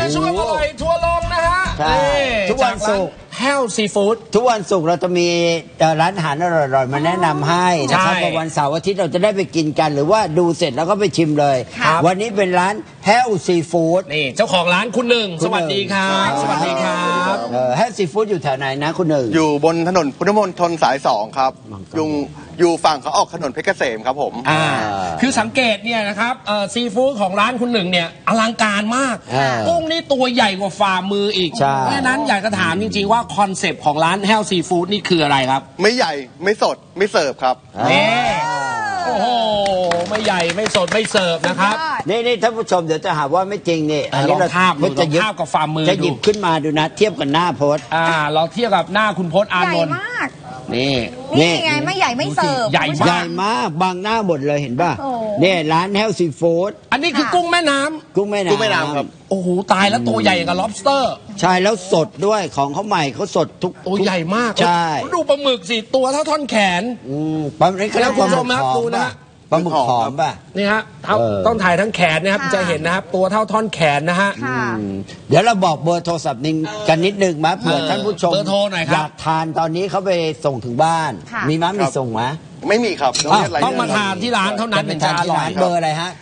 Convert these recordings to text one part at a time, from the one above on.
ช่วงอร่อยทัวร์ลงนะฮะทุกวันศุกร์แห้วซีฟู้ดทุกวันศุกร์เราจะมีร้านอาหารอร่อยๆมาแนะนำให้นะครับวันเสาร์อาทิตย์เราจะได้ไปกินกันหรือว่าดูเสร็จแล้วก็ไปชิมเลยวันนี้เป็นร้านแห้วซีฟู้ดนี่เจ้าของร้านคุณหนึ่งสวัสดีครับสวัสดีครับแห้วซีฟู้ดอยู่แถวไหนนะคุณหนึ่งอยู่บนถนนพุทธมณฑลสาย2ครับอยู่ฝั่งเขาออกถนนเพชรเกษมครับผมคือสังเกตเนี่ยนะครับซีฟู้ดของร้านคุณหนึ่งเนี่ยอลังการมากกุ้งนี่ตัวใหญ่กว่าฝ่ามืออีกเพราะฉะนั้นอยากจะถามจริงๆว่าคอนเซปต์ของร้านแห้วซีฟู้ดนี่คืออะไรครับไม่ใหญ่ไม่สดไม่เสิร์ฟครับโอ้โหไม่ใหญ่ไม่สดไม่เสิร์ฟนะครับนี่ท่านผู้ชมเดี๋ยวจะหาว่าไม่จริงนี่อันนี้เราจะยึดกับฝ่ามือจะหยิบขึ้นมาดูนะเทียบกับหน้าพจน์เราเทียบกับหน้าคุณพจน์อานนท์นี่ไงไม่ใหญ่ไม่เสิร์ฟใหญ่มากบางหน้าหมดเลยเห็นป่ะเนี่ยร้านแห้วซีฟู้ดอันนี้คือกุ้งแม่น้ำกุ้งแม่น้ำครับโอ้โหตายแล้วตัวใหญ่กับ lobster ใช่แล้วสดด้วยของเขาใหม่เขาสดทุกตัวใหญ่มากใช่ดูปลาหมึกสิตัวเท่าท่อนแขนปลาหมึกแล้วคุณผู้ชมครับดูนะปลาหมึกหอมป่ะนี่ฮะต้องถ่ายทั้งแขนนะครับจะเห็นนะครับตัวเท่าท่อนแขนนะฮะเดี๋ยวเราบอกเบอร์โทรศัพท์กันนิดนึงมั้ยเผื่อท่านผู้ชมอยากทานตอนนี้เขาไปส่งถึงบ้านมีมั้ยมีส่งมั้ยไม่มีครับต้องมาทานที่ร้านเท่านั้นถึงจะอร่อยเบอร์อะไรฮะ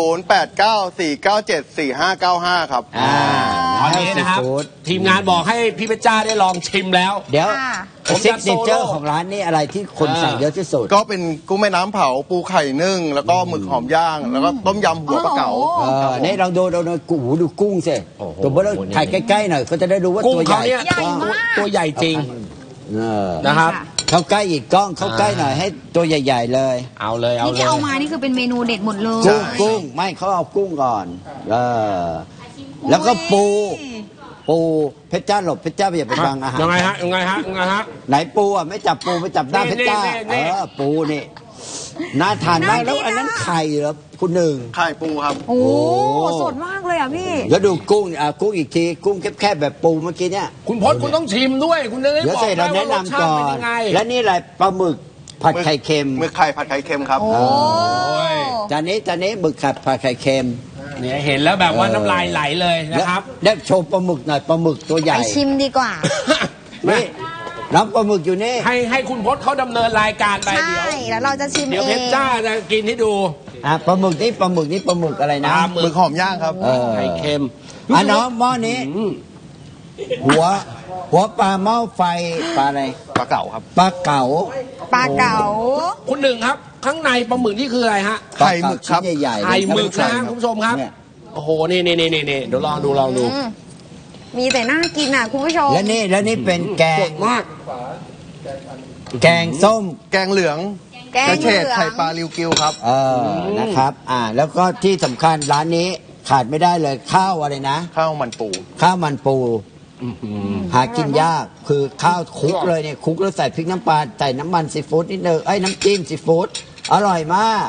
0894974595ครับตอนนี้นะครับทีมงานบอกให้พี่เพชรจ้าได้ลองชิมแล้วเดี๋ยวซิกเนเจอร์ของร้านนี่อะไรที่คนสั่งเยอะที่สุดก็เป็นกุ้งแม่น้ำเผาปูไข่นึ่งแล้วก็หมึกหอมย่างแล้วก็ต้มยำหัวปลาเก๋านี่เราดูกุ้งสิตัวเบอร์ถ่ายใกล้ๆหน่อยก็จะได้รู้ว่าตัวใหญ่ตัวใหญ่จริงนะครับเข้าใกล้อีกกล้องเข้าใกล้หน่อยให้ตัวใหญ่ๆเลยเอาเลยนี่ที่เอามานี่คือเป็นเมนูเด็ดหมดเลยกุ้งไม่เขาเอากุ้งก่อนแล้วก็ปูเพชรจ้าหลบเพชรจ้าอย่าไปบังอาหารยังไงฮะไหนปูอ่ะไม่จับปูไม่จับหน้าเพชรจ้าปูนี่น่าทานมากแล้วอันนั้นไข่เหรอคุณหนึ่งไข่ปูครับโอ้สดมากเลยอ่ะพี่แล้วดูกุ้งอีกทีกุ้งแคบๆแบบปูเมื่อกี้เนี่ยคุณพจน์คุณต้องชิมด้วยคุณจะได้บอกเราแนะนำก่อนและนี่อะไรปลาหมึกผัดไข่เค็มหมึกไข่ผัดไข่เค็มครับจานนี้หมึกผัดไข่เค็มเนี่ยเห็นแล้วแบบว่าน้ำลายไหลเลยนะครับได้โชว์ปลาหมึกหน่อยปลาหมึกตัวใหญ่ไปชิมดีกว่านี่รับปลาหมึกอยู่นี่ให้คุณพจน์เขาดำเนินรายการไปเดี๋ยวแล้วเราจะชิมเดี๋ยวเพชรจ้าจะกินให้ดูปลาหมึกนี่ปลาหมึกอะไรนะหมึกหอมย่างครับไข่เค็มน้องหม้อนี้หัวปลาหม้อไฟปลาอะไรปลาเก๋าครับปลาเก๋าคุณหนึ่งครับข้างในปลาหมึกนี่คืออะไรฮะไข่หมึกครับใหญ่ไข่หมึกนะคุณผู้ชมครับโอ้โหนี่เดี๋ยวลองดูมีแต่น่ากินอ่ะคุณผู้ชมแล้วนี่เป็นแกงแกงส้มแกงเหลืองกระเฉดไข่ปลาริวกิวครับนะครับแล้วก็ที่สำคัญร้านนี้ขาดไม่ได้เลยข้าวอะไรนะข้าวมันปูหากินยากคือข้าวคลุกเลยเนี่ยคลุกแล้วใส่พริกน้ำปลาใส่น้ำมันซีฟู้ดนิดนึงน้ำจิ้มซีฟู้ดอร่อยมาก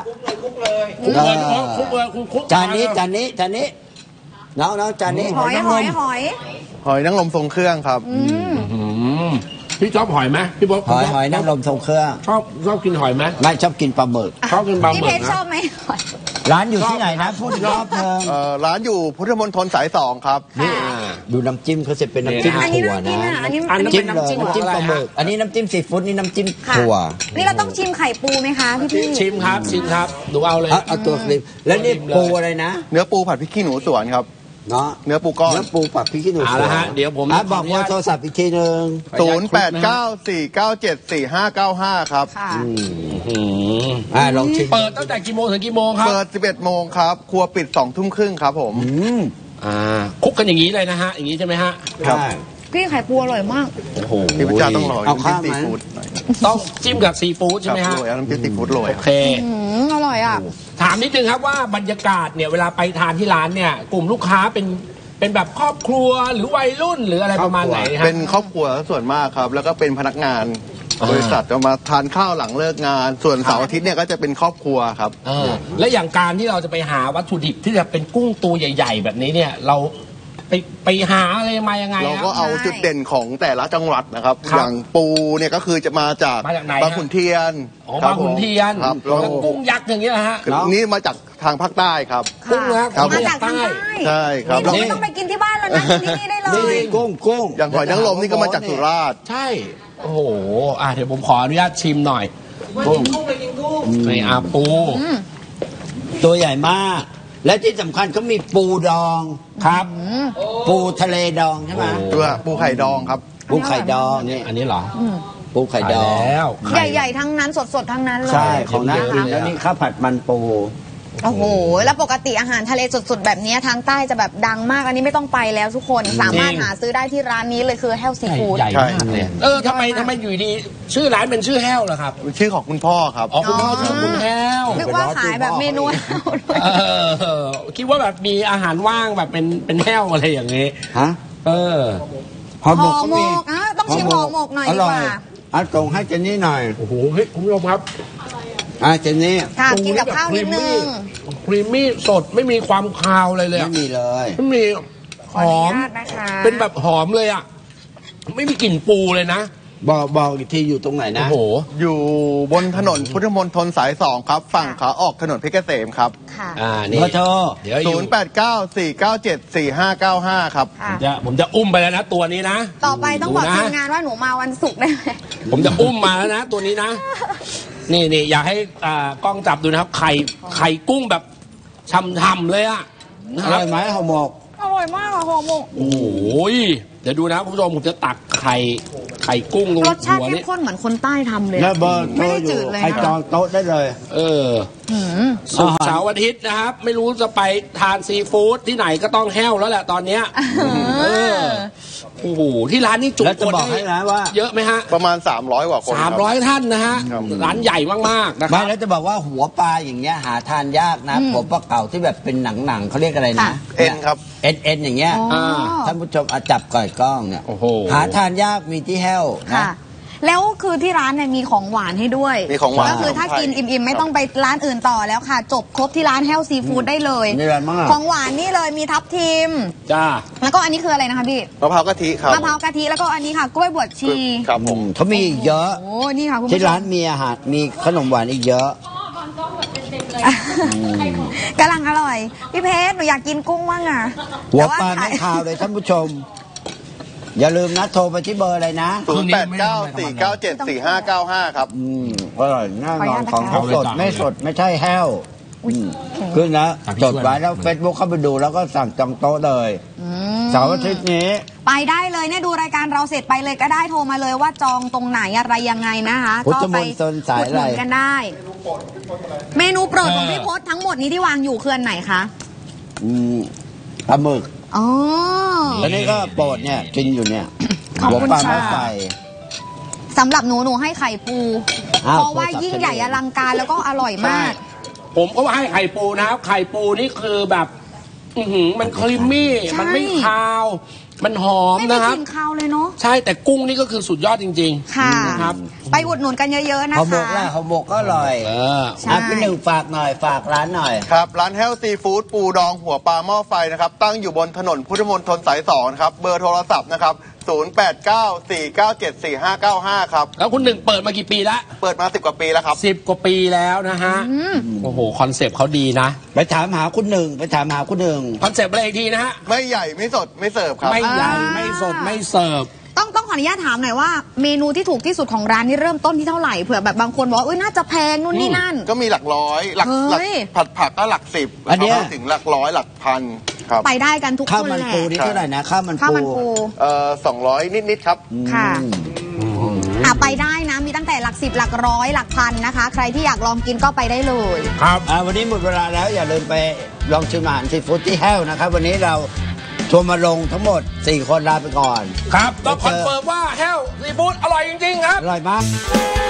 จานนี้น้องจานนี้หอยนางรมทรงเครื่องครับพี่ชอบหอยไหมพี่บอกหอยนางรมทรงเครื่องชอบกินหอยไหมไม่ชอบกินปลาหมึกพี่เพชรชอบไหมร้านอยู่ที่ไหนนะพูดรอบนึงร้านอยู่พุทธมณฑลสาย2ครับนี่ดูน้ำจิ้มเขาจะเป็นน้ำจิ้มถั่วนะน้ำจิ้มเลยน้ำจิ้มปลาหมึกอันนี้น้ำจิ้มซีฟู้ดนี่น้ำจิ้มถั่วนี่เราต้องชิมไข่ปูไหมคะพี่ชิมครับดูเอาเลยเอาตัวคลิปแล้วนี่ปูอะไรนะเนื้อปูผัดพริกขี้หนูสวนครับเนื้อปูก้อนเนื้อปูผัดพริกขี้หนูสวนเดี๋ยวผมบอกว่าโทรศัพท์อีกทีนึง 0894974595ครับลองชิมเปิดตั้งแต่กี่โมงถึงกี่โมงครับเปิด11 โมงครับครัวปิด20 ทุ่มครึ่งครับผมคุกกันอย่างนี้เลยนะฮะอย่างนี้ใช่ไหมฮะครับพี่ไข่ปูอร่อยมากโอ้โหพี่ประจาต้องรอเอาข้าวซีฟู้ดต้องจิ้มกับซีฟู้ดใช่ไหมฮะน้ำจิ้มซีฟู้ดโรยโอเคอร่อยอ่ะถามนิดนึงครับว่าบรรยากาศเนี่ยเวลาไปทานที่ร้านเนี่ยกลุ่มลูกค้าเป็นแบบครอบครัวหรือวัยรุ่นหรืออะไรประมาณไหนฮะเป็นครอบครัวส่วนมากครับแล้วก็เป็นพนักงานบริษัทจะมาทานข้าวหลังเลิกงานส่วนเสาร์อาทิตย์เนี่ยก็จะเป็นครอบครัวครับและอย่างการที่เราจะไปหาวัตถุดิบที่จะเป็นกุ้งตัวใหญ่ๆแบบนี้เนี่ยเราไปหาอะไรมายังไงเราก็เอาจุดเด่นของแต่ละจังหวัดนะครับอย่างปูเนี่ยก็คือจะมาจากบางขุนเทียนบางขุนเทียนแล้วกุ้งยักษ์อย่างนี้นะฮะนี่มาจากทางภาคใต้ครับกุ้งนะมาจากทางใต้ใช่ครับเราไม่ต้องไปกินที่บ้านเมานั่งกินที่นี่ได้เลยนี่กุ้งอย่างหอยนางรมนี่ก็มาจากสุราษฎร์ใช่ โอ้โหเดี๋ยวผมขออนุญาตชิมหน่อยกุ้งในอาปูตัวใหญ่มาก และที่สำคัญเขามีปูดองครับ ปูทะเลดองใช่ไหมตัวปูไข่ดองครับปูไข่ดองนี่อันนี้เหรอปูไข่ดองแล้วใหญ่ๆทั้งนั้นสดๆทั้งนั้นเลยใช่ของน่ากินแล้วนี่ข้าวผัดมันปูโอ้โหแล้วปกติอาหารทะเลสดๆแบบนี้ทางใต้จะแบบดังมากอันนี้ไม่ต้องไปแล้วทุกคนสามารถหาซื้อได้ที่ร้านนี้เลยคือแฮลซีฟู้ดใหญ่มากเลยทำไมอยู่ดีชื่อร้านเป็นชื่อแห้วเหรอครับชื่อของคุณพ่อครับอ๋อคุณพ่อชื่อคุณแห้วนึกว่าขายแบบเมนูแห้วด้วยคิดว่าแบบมีอาหารว่างแบบเป็นแห้วอะไรอย่างนี้ฮะห่อหมก็กมีต้องชิมห่อหมกหน่อยดีกว่าส่งให้เจนนี่หน่อยโอ้โหเฮ้ยคุณผู้ชมครับเจนนี่ค่ะกินกับข้าวนิดนึงครีมมี่สดไม่มีความคาวอะไรเลยไม่มีเลยไม่มีหอมขออนุญาตนะคะเป็นแบบหอมเลยอ่ะ ไม่มีกลิ่นปูเลยนะบอกอีกทีอยู่ตรงไหนโอ้นะโหอยู่บนถนนพุทธมณฑลสาย 2 ครับ ฝั่งขาออกถนนเพชรเกษมครับค่ะนี่เบอร์โทรเดี๋ยวอยู่ 0894974595 ครับค่ะผมจะอุ้มไปแล้วนะตัวนี้นะต่อไปต้องบอกดูนะทีมงานว่าหนูมาวันศุกร์ได้ไหมผมจะอุ้มมาแล้วนะตัวนี้นะ นี่อยากให้กล้องจับดูนะครับ ไข่กุ้งแบบช่ำๆเลยอะนะอครัร่อบ ยไหมห่อหมกอร่อยมากอะห่อหมกโอ้โหเดี๋ยวดูนะคุณผู้ชมผมจะตักไข่กุ้งลงรสชาติหัวเข้นี่มข้นเหมือนคนใต้ทำเลยแล้วเบอร์โทรไม่ได้อจืยู่ดเลยใครนะจองโต๊ะได้เลยศุกร์เสาร์อาทิตย์นะครับ ไม่รู้จะไปทานซีฟู้ดที่ไหนก็ต้องแห้วแล้วแหละตอนเนี้ยโอ้โหที่ร้านนี้จุแล้วจะคนบอกให้นะว่าเยอะไหมฮะประมาณ 300 กว่าคนครับ 300 ท่านนะฮะครับร้านใหญ่มากๆนะคไม่รับแล้วจะบอกว่าหัวปลาอย่างเงี้ยหาทานยากนะหัวปลาเก่าที่แบบเป็นหนังเขาเรียกอะไรนะเอ็นครับเอ็นอย่างเงี้ยอ๋อท่านผู้ชมเอาจับก่อยกล้องเนี่ยโอ้โหหาทานยากมีที่แห้วนะค่ะ แล้วคือที่ร้านเนี่ยมีของหวานให้ด้วยมีของหวานก็คือถ้ากินอิ่มๆไม่ต้องไปร้านอื่นต่อแล้วค่ะ จบครบที่ร้านแฮลซีฟู้ดได้เลยนี่ร้านมากของหวานนี่เลยมีทับทิมจ้าแล้วก็อันนี้คืออะไรนะคะพี่มะพร้าวกะทิครับมะพร้าวกะทิแล้วก็อันนี้ค่ะกล้วยบวชชีครับผมเขามีอีกเยอะโอ้นี่ค่ะคุณผู้ชมที่ร้านมีอาหารมีขนมหวานอีกเยอะกำลังอร่อย พี่เพชรหนูอยากกินกุ้งว่างอ่ะหัวแต่ปลาไม่คาวเลยท่านผู้ชม อย่าลืมนะโทรไปที่เบอร์อะไรนะ 0894974595 ครับอร่อยแน่นอนขขอองอนุญาตนะคะเขาสดไม่สดไม่ใช่แห้วขึ้นนะสั่งจช่วยดไว้แล้วเฟซบุ๊กเข้าไปดูแล้วก็สั่งจองโต๊ะเลยเสาร์อาทิตย์นี้ไปได้เลยเนี่ยดูรายการเราเสร็จไปเลยก็ได้โทรมาเลยว่าจองตรงไหนอะไรยังไงนะคะพุทธก็ไปมณฑลสายอุดหนุนอะไรกันได้ เมนูโปรดของพี่พศทั้งหมดนี้ที่วางอยู่คืออันไหนคะปลาหมึกอ๋อแล้วนี่ก็โปรดเนี่ยกินอยู่เนี่ยขอบหัวคุณปลาค่ะไม่ใส่สำหรับหนูให้ไข่ปูอ้าวเพราะว่าโทรศัพท์ยิ่งใหญ่อลังการแล้วก็อร่อยมากผมก็ให้ไข่ปูนะครับ ไข่ปูนี่คือแบบ มันครีมมี่ใช่มันไม่คาว มันหอมไม่มีนะคกรับลิ่นคาวเลยเนาะใช่แต่กุ้งนี่ก็คือสุดยอดจริงค่ะนะครับไปอุดหนุนกันเยอะๆนะห่อหมกคะล่ะห่อหมกก็อร่อยใช่พี่หนึ่งฝากหน่อยฝากร้านหน่อยครับ ร้านแฮลซีฟู้ดปูดองหัวปลาหม้อไฟนะครับ ตั้งอยู่บนถนนพุทธมณฑลสาย 2 นะครับ เบอร์โทรศัพท์นะครับ 0894974595 ครับแล้วคุณหนึ่งเปิดมากี่ปีละเปิดมา 10 กว่าปีแล้วครับ 10 กว่าปีแล้วนะฮะ โอ้โห คอนเซปต์เขาดีนะไปถามหาคุณหนึ่งไปถามหาคุณหนึ่งคอนเซปต์อะไรอีกทีนะฮะไม่ใหญ่ไม่สดไม่เสิร์ฟครับไม่ใหญ่ไม่สดไม่เสิร์ฟต้องขออนุญาตถามหน่อยว่าเมนูที่ถูกที่สุดของร้านนี่เริ่มต้นที่เท่าไหร่เผื่อแบบบางคนบอกว่าน่าจะแพงนู่นนี่นั่นก็มีหลักร้อยหลักเฮ้ยผัดผักก็หลักสิบอันเนี้ยถึงหลักร้อยหลักพันครับไปได้กันทุกข้าวคนมันแหละปูนี่เท่าไหร่นะข้าวมันข้าวปูมันปู 200 นิดๆครับค่ะไปได้นะมีตั้งแต่หลัก10หลักร้อยหลักพันนะคะ ใครที่อยากลองกินก็ไปได้เลยครับวันนี้หมดเวลาแล้วอย่าลืมไปลองชิมอาหารซีฟู้ดที่แห้วนะครับ วันนี้เราชวนมาลงทั้งหมด 4 คนลาไปก่อนครับต้องคอนเฟิร์มว่าแฮลซีฟู้ดอร่อยจริง ๆ ครับอร่อยมาก